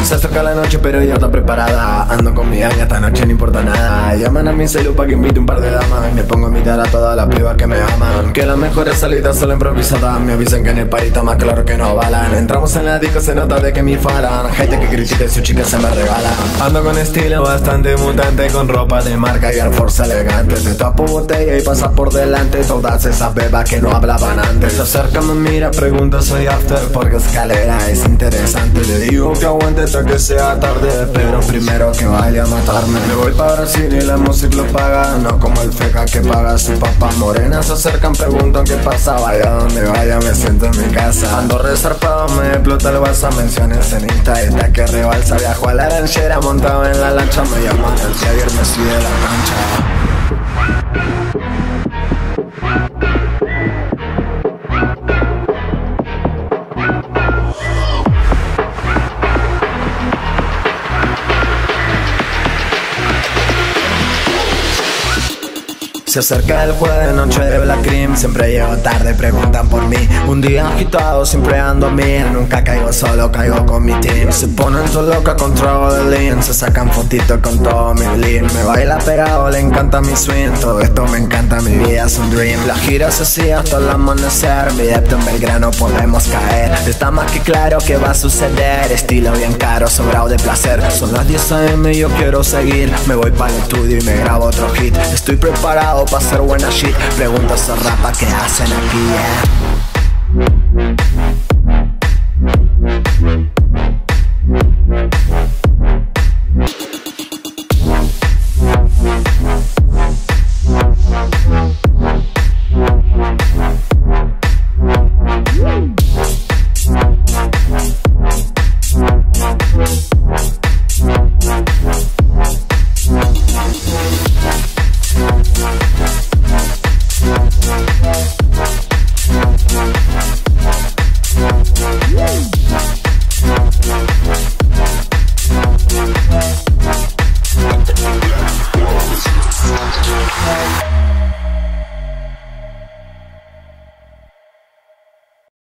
Se acerca la noche pero ella está preparada. Ando con mi ganga, esta noche no importa nada. Llaman a mi celu pa' que invite un par de damas. Me pongo a invitar a todas las pibas que me aman. Que las mejores salidas son improvisadas. Me avisan que en el party está más claro que no balan. Entramos en la disco, se nota de que me falan. Gente que critique su chica se me regala. Ando con estilo bastante mutante, con ropa de marca y Air Force elegante. Te tapo botella y pasas por delante todas esas bebas que no hablaban antes. Se acerca, me mira, pregunta soy after porque escalera es interesante. Le digo que aguante hasta que sea tarde, pero primero que vaya a matarme. Me voy para Brasil y la música lo paga, no como el feca que paga su papá. Morenas se acercan, preguntan qué pasa. Vaya donde vaya, me siento en mi casa. Ando resarpado, me explota el WhatsApp. Menciones en Insta, esta que rebalsa. Viajo a la ranchera, montado en la lancha. Me llaman el que ayer me sigue la cancha. Se acerca el jueves de noche de Black Cream. Siempre llego tarde, preguntan por mí. Un día agitado, siempre ando a mí. Nunca caigo solo, caigo con mi team. Se ponen todo loca con trago de lean. Se sacan fotitos con todo mi bling. Me baila pegado, le encanta mi swing. Todo esto me encanta, mi vida es un dream. La gira se sigue hasta el amanecer. Mi depto en Belgrano podemos caer. Está más que claro que va a suceder. Estilo bien caro, sobrado de placer. Son las 10 AM y yo quiero seguir. Me voy para el estudio y me grabo otro hit. Estoy preparado para hacer buena shit. Preguntas a rapa, ¿qué hacen aquí?